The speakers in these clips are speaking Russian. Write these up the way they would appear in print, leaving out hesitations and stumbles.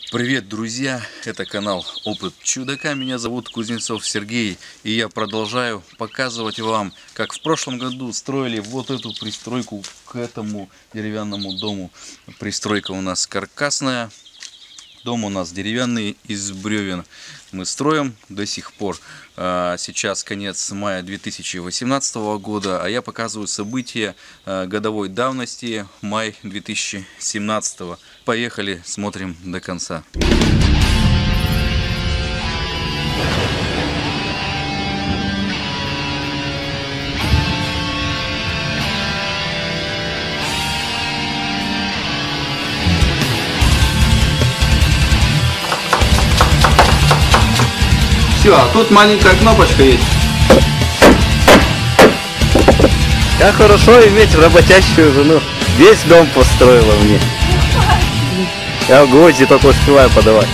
Привет, друзья! Это канал Опыт Чудака. Меня зовут Кузнецов Сергей. И я продолжаю показывать вам, как в прошлом году строили вот эту пристройку к этому деревянному дому. Пристройка у нас каркасная. Дом у нас деревянный из бревен. Мы строим до сих пор. Сейчас конец мая 2018 года, а я показываю события годовой давности, май 2017. Поехали, смотрим до конца. Все, а тут маленькая кнопочка есть. Как хорошо иметь работящую жену. Весь дом построила мне. Я в гвозди только успеваю подавать.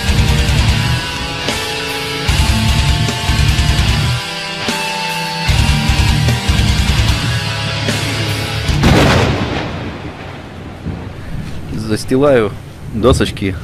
Застилаю досочки.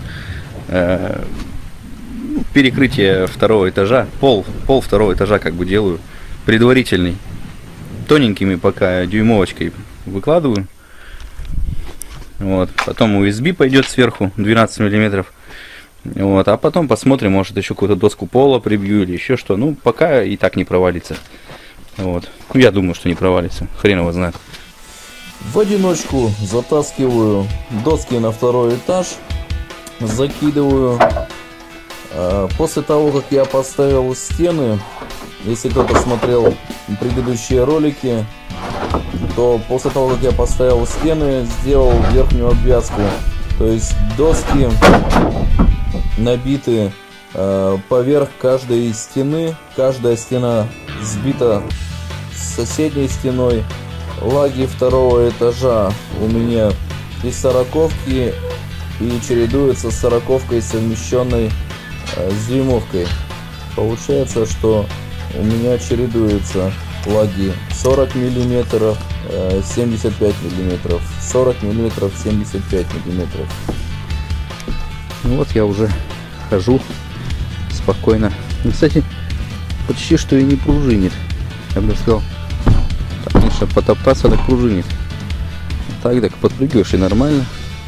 Перекрытие второго этажа, пол второго этажа как бы делаю предварительный, тоненькими пока дюймовочкой выкладываю. Вот, потом USB пойдет сверху 12 миллиметров. Вот, а потом посмотрим, может еще какую-то доску пола прибью или еще что. Ну, пока и так не провалится. Вот, ну, я думаю, что не провалится, хрен его знает. В одиночку затаскиваю доски на второй этаж, закидываю. После того, как я поставил стены, если кто-то смотрел предыдущие ролики, то после того, как я поставил стены, сделал верхнюю обвязку. То есть доски набиты поверх каждой стены. Каждая стена сбита с соседней стеной. Лаги второго этажа у меня из сороковки и чередуются с сороковкой, совмещенной с дюймовкой. Получается, что у меня чередуются лаги 40 миллиметров, 75 миллиметров, 40 миллиметров, 75 миллиметров. Ну вот я уже хожу спокойно. Ну, кстати, почти что и не пружинит. Я бы сказал, так, конечно, потоптаться так пружинит. Так подпрыгиваешь и нормально.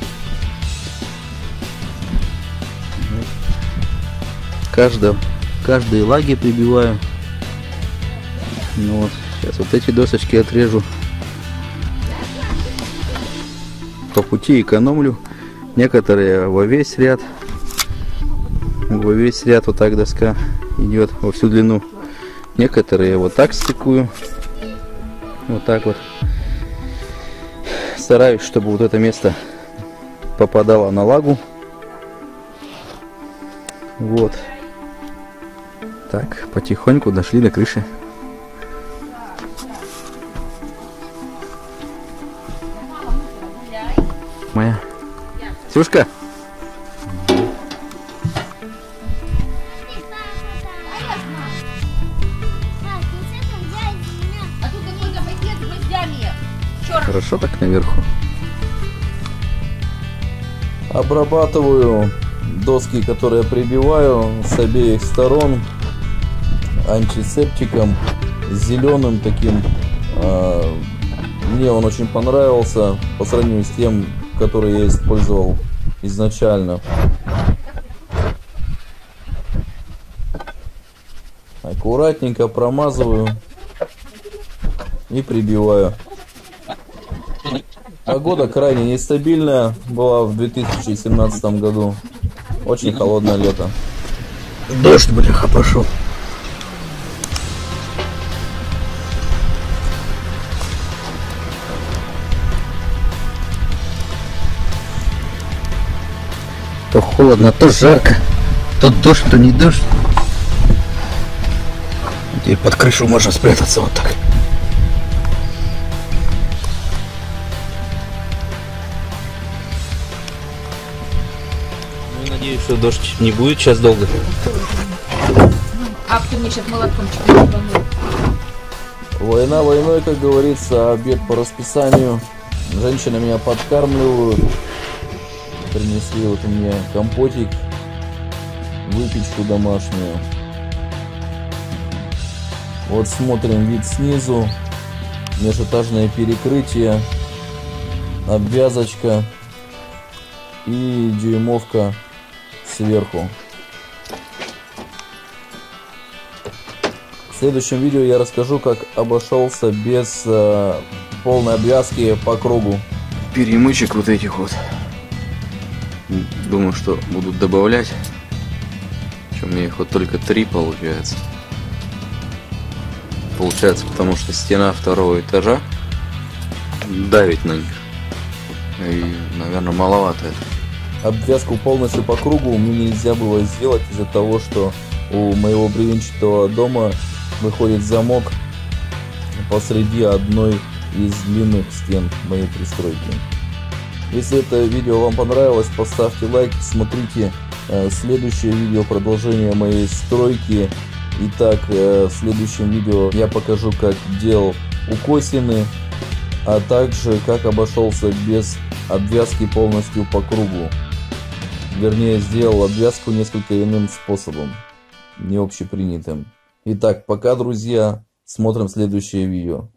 Каждые лаги прибиваю. Ну вот, сейчас вот эти досочки отрежу. По пути экономлю. Некоторые во весь ряд. Во весь ряд вот так доска идет во всю длину. Некоторые вот так стыкую. Вот так вот. Стараюсь, чтобы вот это место попадало на лагу. Вот. Так, потихоньку дошли до крыши. Моя Сюшка. Хорошо так наверху. Обрабатываю доски, которые прибиваю, с обеих сторон антисептиком зеленым таким. Мне он очень понравился по сравнению с тем, который я использовал изначально. Аккуратненько промазываю и прибиваю. Погода крайне нестабильная была в 2017 году. Очень холодное лето. Дождь, бляха, пошел. То холодно, то жарко, то дождь, то не дождь. И под крышу можно спрятаться вот так. Ну, надеюсь, что дождь не будет сейчас долго. А ты мне сейчас молотком чуть-чуть. Война войной, как говорится, обед по расписанию. Женщины меня подкармливают. принесли вот мне компотик, выпечку домашнюю. Вот смотрим вид снизу, межэтажное перекрытие, обвязочка и дюймовка сверху. В следующем видео я расскажу, как обошелся без полной обвязки по кругу. Перемычек вот этих вот. Думаю, что будут добавлять. Причем у меня их вот только 3 получается. Получается, потому что стена второго этажа давит на них. И, наверное, маловато это. Обвязку полностью по кругу мне нельзя было сделать из-за того, что у моего бревенчатого дома выходит замок посреди одной из длинных стен моей пристройки. Если это видео вам понравилось, поставьте лайк, смотрите следующее видео, продолжение моей стройки. Итак, в следующем видео я покажу, как делал укосины, а также как обошелся без обвязки полностью по кругу. Вернее, сделал обвязку несколько иным способом, не общепринятым. Итак, пока, друзья, смотрим следующее видео.